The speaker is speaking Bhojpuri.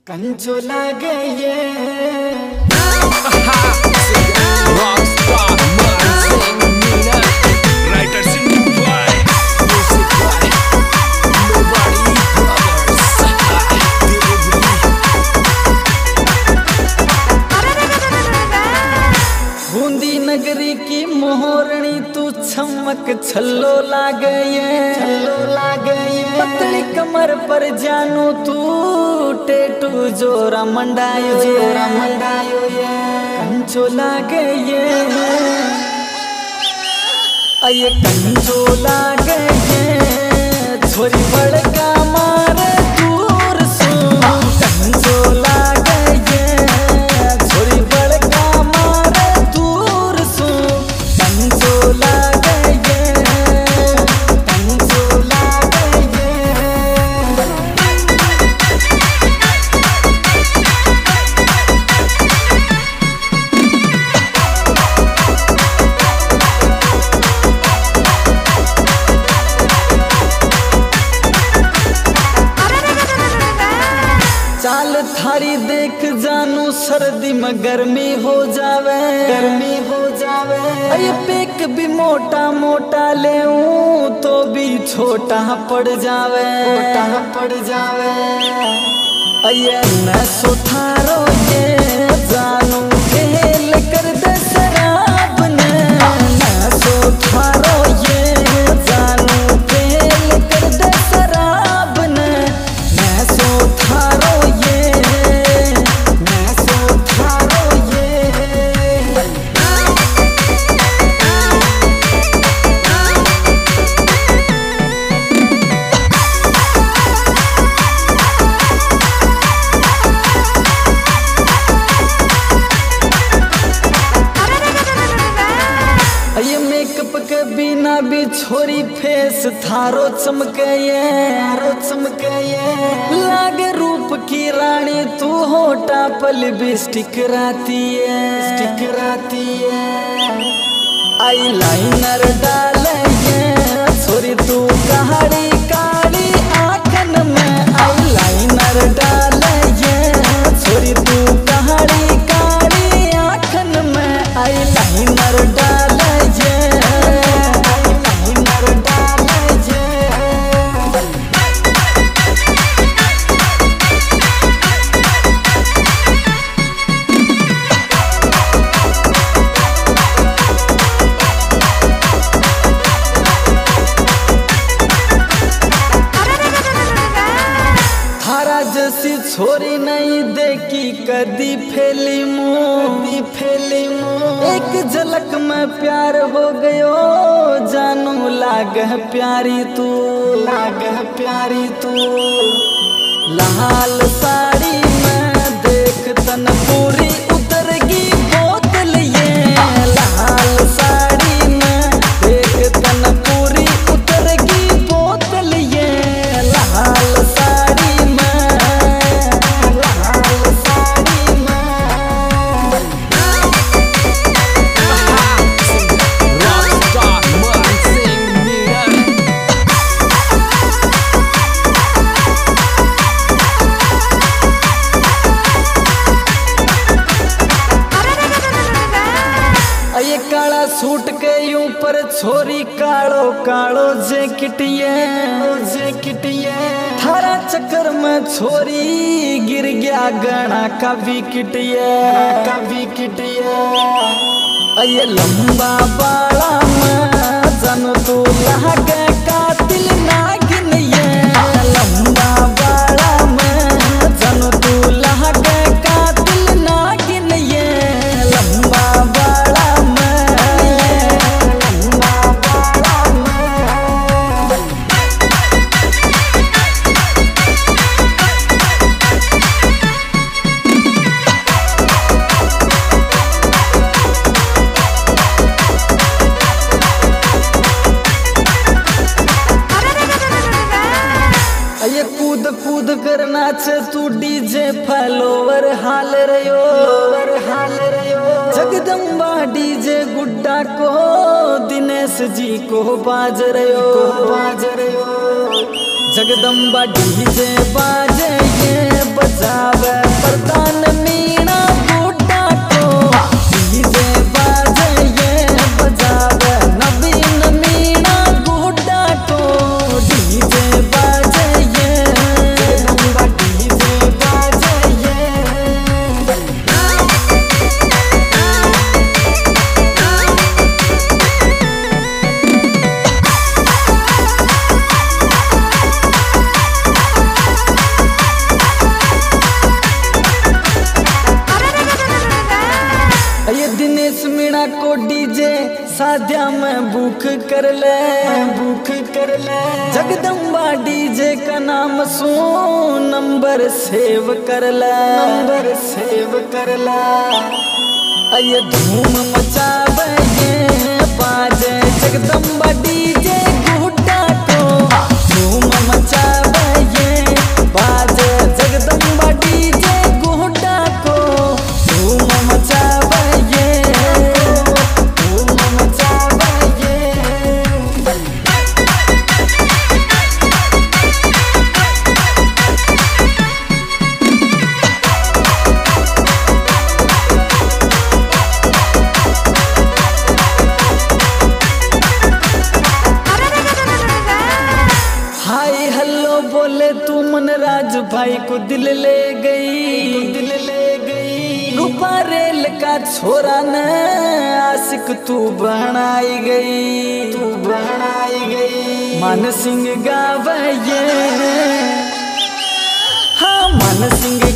कंचो लागे ये बूंदी नगरी की मोहरणी तू चमक छल्लो लागे पतली कमर पर जानू तू टेटू जोरा मंडायो ये कंचो लागे ये अये कंचो लागे ये छोरी बड़का मारे दूर सो कंचो लागे ये छोरी बड़का मारे दूर सो कंचो लागे ये कंचो लागे ये चाल थारी देख जानू सर्दी में गर्मी हो जावे अये पेक भी मोटा मोटा ले तो भी छोटा पड़ जावे अये न सुथारो ये जानू खेल कर दे शराब न सुथारो ये जानू खेल कर दे शराब न सुथारो बिना भी छोरी फेस थारो चमके लागे रूप की रानी तू होटा पल भी स्टिक राती है आई लाइनर डाले ये छोरी तू कहाड़ी काली आंखन में आई लाइनर डाले ये छोरी तू कहाड़ी काली आंखन में आई लाइनर डाले ये जैसी छोरी नहीं देखी कदी फैली मुँह एक झलक में प्यार हो गयो जानू लाग प्यारी तू लाल साड़ी में देख तन पूरी उतरगी बोतल ये लाल साड़ी में देख तन पूरी उतरगी बोतल ये लाल साड़ी काला सूट के ऊपर छोरी कालो जैकेटिए थारा चक्कर में छोरी गिर गया गणा का विकेटिए अये लंबा बाला में जन तू लागे कातिल नागिन ये लंबा बाला में जन तू लागे कातिल नागिन ये लंबा कूद कर नाच तू डीजे फॉलोवर हाल रयो जगदम्बा डीजे गुड्डा को दिनेश जी को बाज रयो जगदम्बा डीजे बाजे ये बजावे बुक कर ले, बुक कर ले। जगदम्बा डीजे का नाम सुन, नंबर सेव कर ले, नंबर सेव कर ले। ये धूम मचावे ये बाजे जगदम्बा डीजे गुड्डा को, धूम मचावे ये बाजे जगदम्बा डीजे गुड्डा को, धूम मचावे ये, धूम मचावे ये। बोले तू मनराज भाई को दिल ले गई, दिल ले गई। रूपा रेल का छोरा न आशिक तू बनाई गई, तू बनाई गई। मान सिंह गावे ये, हाँ मान सिंह